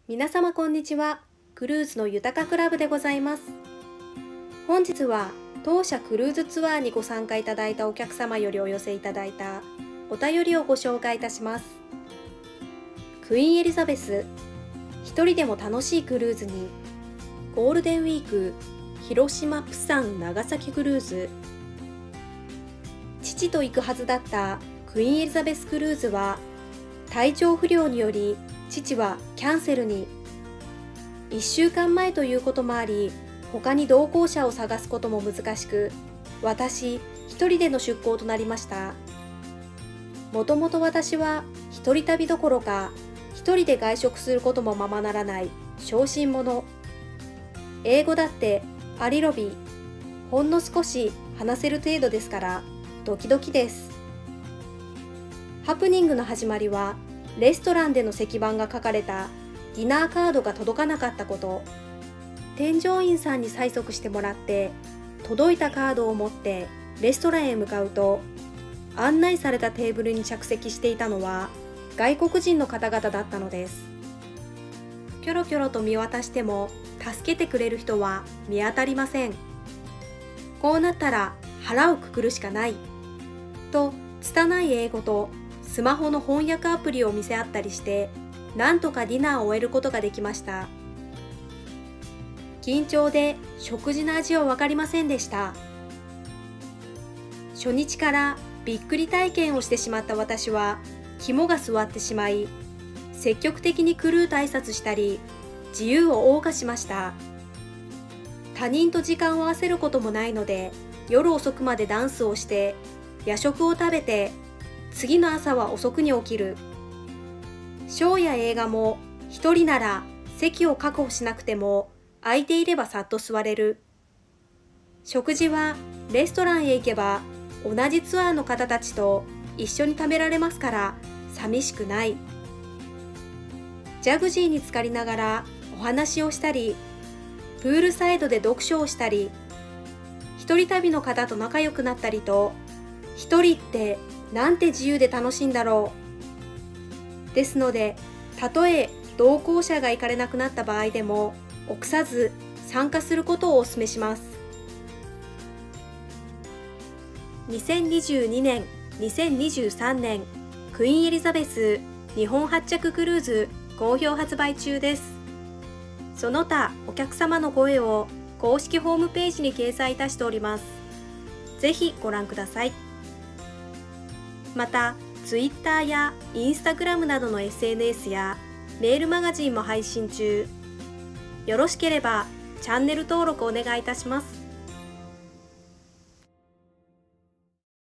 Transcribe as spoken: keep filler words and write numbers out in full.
皆様こんにちは。クルーズの豊かクラブでございます。本日は当社クルーズツアーにご参加いただいたお客様よりお寄せいただいたお便りをご紹介いたします。クイーンエリザベス、一人でも楽しいクルーズに、ゴールデンウィーク、広島、プサン、長崎クルーズ。父と行くはずだったクイーンエリザベスクルーズは、体調不良により父はキャンセルに。いっしゅうかんまえということもあり、他に同行者を探すことも難しく、私一人での出航となりました。もともと私は一人旅どころか、一人で外食することもままならない小心者。英語だってありろび、ほんの少し話せる程度ですからドキドキです。ハプニングの始まりは、レストランでの石板が書かれたディナーカードが届かなかったこと。添乗員さんに催促してもらって、届いたカードを持ってレストランへ向かうと、案内されたテーブルに着席していたのは外国人の方々だったのです。キョロキョロと見渡しても助けてくれる人は見当たりません。こうなったら腹をくくるしかないと、拙い英語とスマホの翻訳アプリを見せ合ったりして、なんとかディナーを終えることができました。緊張で食事の味は分かりませんでした。初日からびっくり体験をしてしまった私は肝が据わってしまい、積極的にクルーと挨拶したり自由を謳歌しました。他人と時間を合わせることもないので、夜遅くまでダンスをして夜食を食べて、次の朝は遅くに起きる。ショーや映画も一人なら席を確保しなくても空いていればさっと座れる。食事はレストランへ行けば同じツアーの方たちと一緒に食べられますから寂しくない。ジャグジーに浸かりながらお話をしたり、プールサイドで読書をしたり、一人旅の方と仲良くなったりと、一人ってなんて自由で楽しいんだろう。ですので、たとえ同行者が行かれなくなった場合でも臆さず参加することをお勧めします。にせんにじゅうにねん、にせんにじゅうさんねんクイーンエリザベス日本発着クルーズ好評発売中です。その他お客様の声を公式ホームページに掲載いたしております。ぜひご覧ください。また、Twitter や Instagram などの エスエヌエス やメールマガジンも配信中。よろしければチャンネル登録お願いいたします。